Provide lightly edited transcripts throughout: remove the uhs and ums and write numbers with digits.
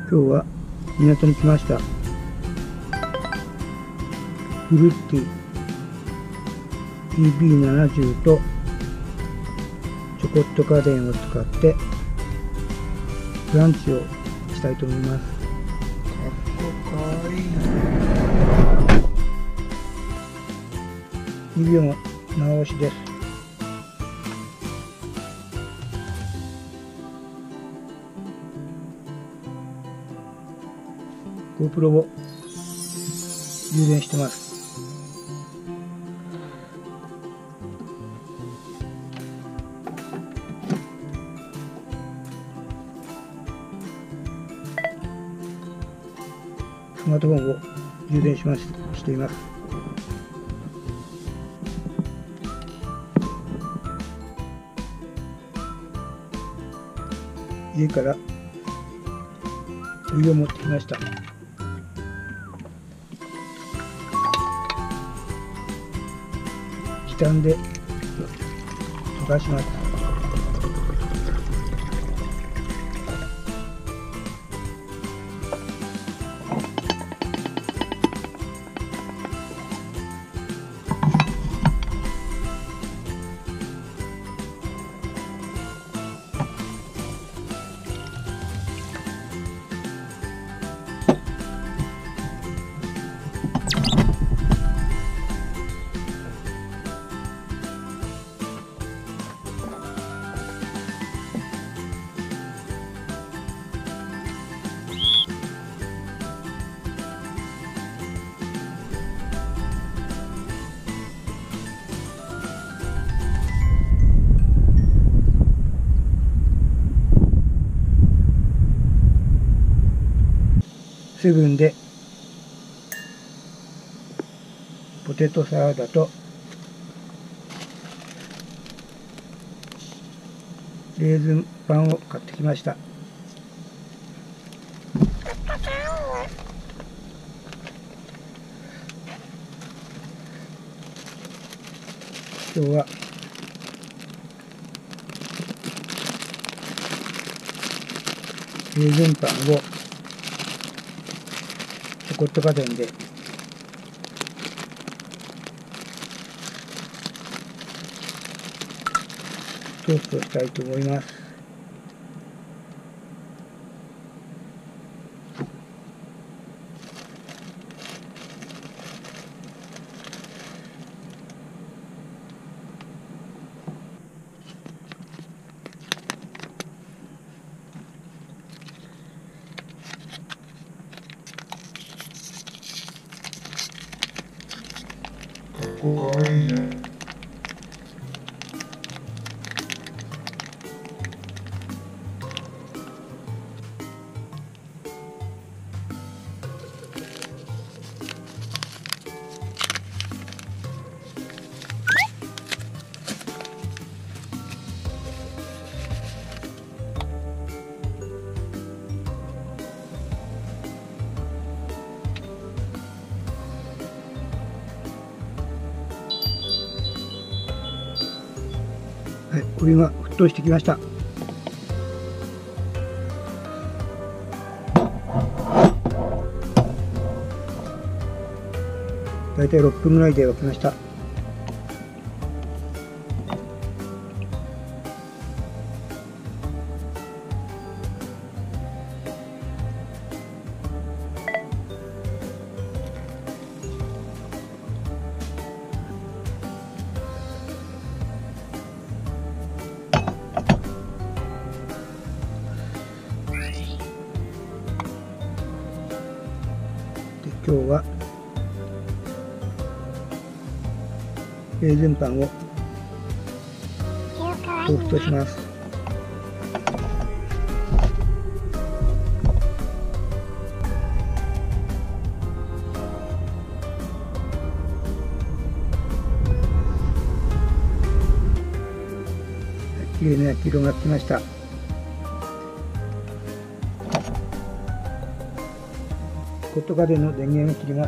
今日は港に来ました。フルッティ PB70 とチョコット家電を使ってブランチをしたいと思います。かっこいい。指も直しです。GoPro を充電してます。スマートフォンを充電しています。家からお湯を持ってきました。時短で溶かします。セブンでポテトサラダとレーズンパンを買ってきました。今日はレーズンパンをチョコット家電でトーストしたいと思います。はい、お湯が沸騰してきました。だいたい6分ぐらいで沸きました。今日はレーズンパンをトーストします。きれいな焼き色がつきました。チョコット家電の電源を切ります。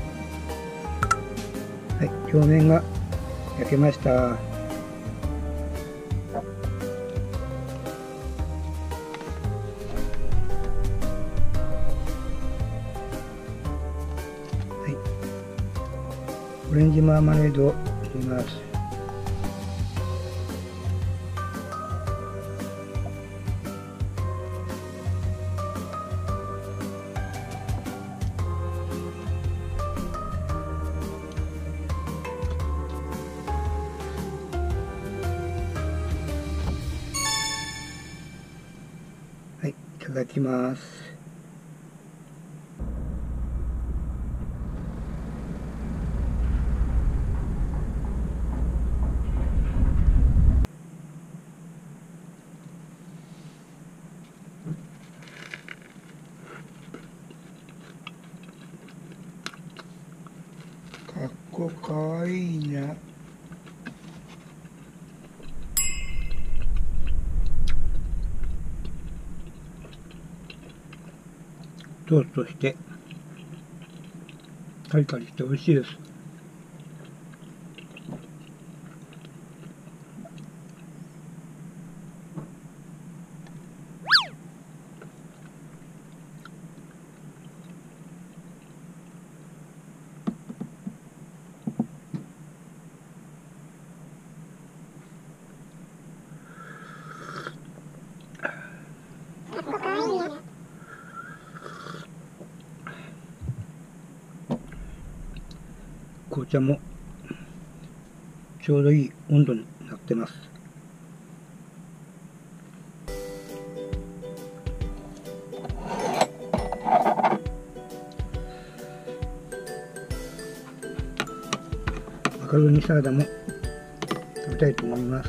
はい、表面が焼けました。 オレンジマーマレードを入れます。はい、いただきます。かっこかわいいな。トーストしてカリカリして美味しいです。紅茶もちょうどいい温度になってます。マカロニサラダも食べたいと思います。